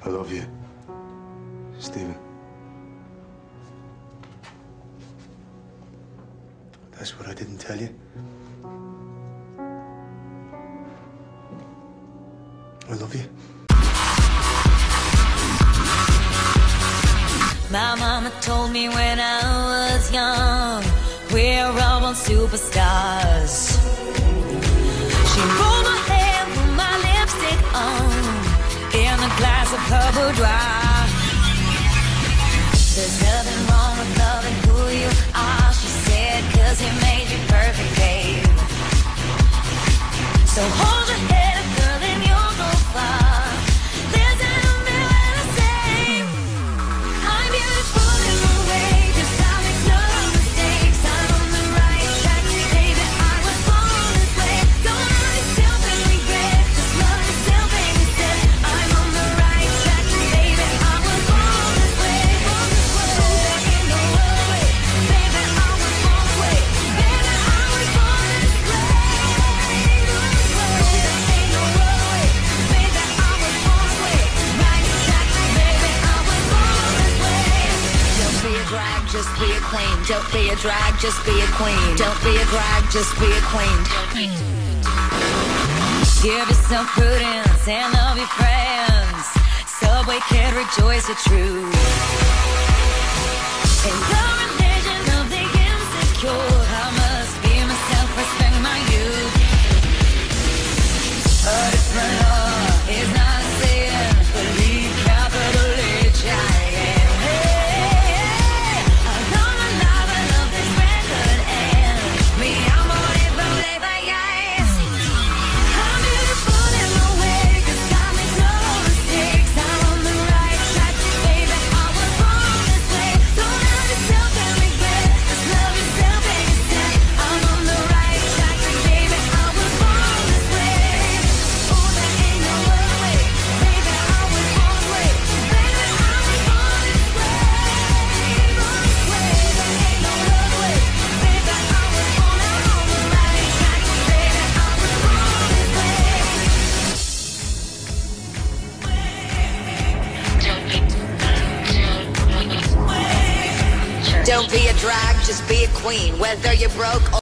I love you, Stephen. That's what I didn't tell you. I love you. My mama told me when I was young, we're all born superstars. She rolled my hair, put my lipstick on, in a glass of her boudoir. There's nothing wrong with loving who you are, she said, 'cause he made you perfect, babe. So hold your head up, girl, and you'll go far. There's an umbrella say, I'm beautiful in my way, 'cause I make no mistakes. I'm on the right track, baby, I was born this way. Don't hurt yourself and regret, just love yourself and you said, I'm on the right track, baby, I was born this way. There ain't no other way, baby, I was born this way. Baby, I was born this way. There ain't no other way, baby, I was born this way. Right track, baby, I was born this way. Don't be a drag, just be a queen. Don't be a drag, just be a queen. Don't be a drag, just be a queen. Give yourself prudence and love your friends. Subway kid, rejoice your truth. And the religion of the insecure, I must be myself, respect my youth. A different law is not a sin. Believe capital H-I-M. Hey, I'm gonna live, I love this record and me, I'm on it, but yes. I'm beautiful in my way, 'cause I make no mistakes. I'm on the right track, baby, I was born this way. Don't hurt yourself and regret, just love yourself and you said, I'm on the right track, baby, I was born this way. Oh, there ain't no other way, baby, I was born this way. Baby, I was born this way. There ain't no other way, baby, I was born on the right track, baby, I was born this way. Don't be a drag, just be a queen. Whether you're broke or